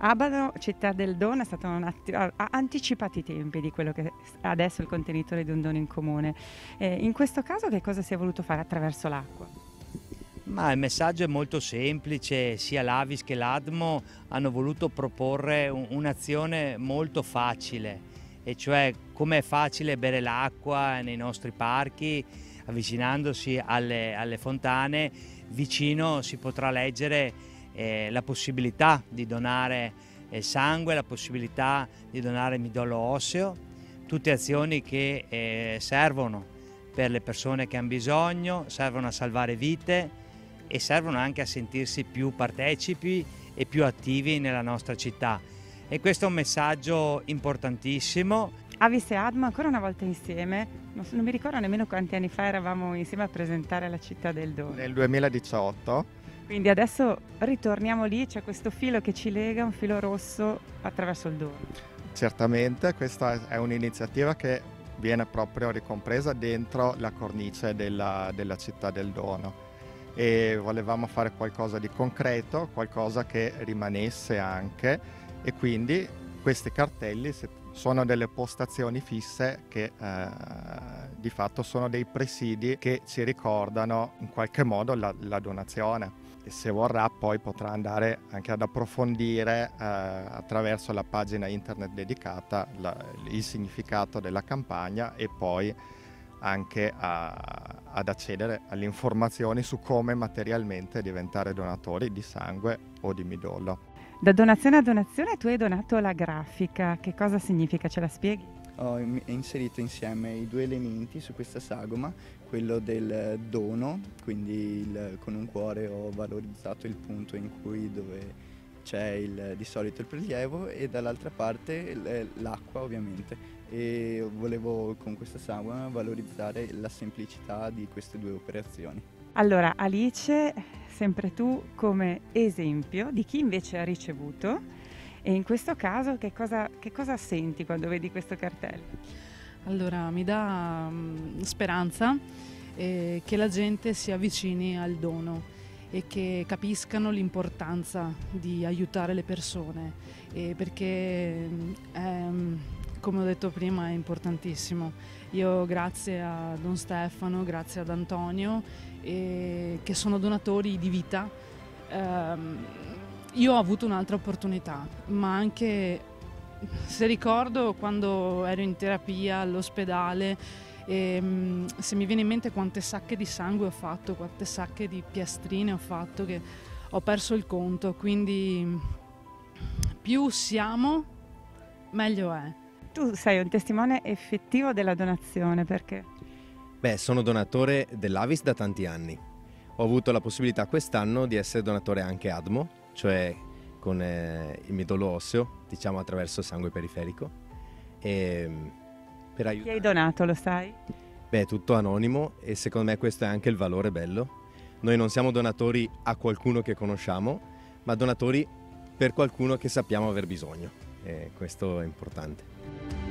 Abano, Città del Dono, è stato ha anticipato i tempi di quello che adesso è il contenitore di un dono in comune. In questo caso che cosa si è voluto fare attraverso l'acqua? Ma il messaggio è molto semplice, sia l'Avis che l'Admo hanno voluto proporre un'azione molto facile, e cioè come è facile bere l'acqua nei nostri parchi, avvicinandosi alle fontane, vicino si potrà leggere la possibilità di donare sangue, la possibilità di donare midollo osseo, tutte azioni che servono per le persone che hanno bisogno, servono a salvare vite e servono anche a sentirsi più partecipi e più attivi nella nostra città. E questo è un messaggio importantissimo. Avis e Admo ancora una volta insieme, non mi ricordo nemmeno quanti anni fa eravamo insieme a presentare la Città del Dono. Nel 2018. Quindi adesso ritorniamo lì, c'è questo filo che ci lega, un filo rosso attraverso il dono. Certamente, questa è un'iniziativa che viene proprio ricompresa dentro la cornice della Città del Dono. E volevamo fare qualcosa di concreto, qualcosa che rimanesse anche, e quindi questi cartelli sono delle postazioni fisse che di fatto sono dei presidi che ci ricordano in qualche modo la donazione, e se vorrà poi potrà andare anche ad approfondire attraverso la pagina internet dedicata il significato della campagna, e poi anche ad accedere alle informazioni su come materialmente diventare donatori di sangue o di midollo. Da donazione a donazione tu hai donato la grafica, che cosa significa? Ce la spieghi? Ho inserito insieme i due elementi su questa sagoma, quello del dono, quindi con un cuore ho valorizzato il punto dove c'è di solito il prelievo, e dall'altra parte l'acqua ovviamente, e volevo con questa sagoma valorizzare la semplicità di queste due operazioni. Allora Alice, sempre tu come esempio di chi invece ha ricevuto, e in questo caso che cosa senti quando vedi questo cartello? Allora mi dà speranza che la gente si avvicini al dono e che capiscano l'importanza di aiutare le persone, perché come ho detto prima è importantissimo. Io grazie a Don Stefano, grazie ad Antonio, che sono donatori di vita, io ho avuto un'altra opportunità, ma anche se ricordo quando ero in terapia all'ospedale, se mi viene in mente quante sacche di sangue ho fatto, quante sacche di piastrine ho fatto, che ho perso il conto, quindi più siamo meglio è. Tu sei un testimone effettivo della donazione, perché? Beh, sono donatore dell'Avis da tanti anni. Ho avuto la possibilità quest'anno di essere donatore anche Admo, cioè con il midollo osseo, diciamo attraverso sangue periferico. Per Chi hai donato, lo sai? Beh, tutto anonimo, e secondo me questo è anche il valore bello. Noi non siamo donatori a qualcuno che conosciamo, ma donatori per qualcuno che sappiamo aver bisogno, e questo è importante.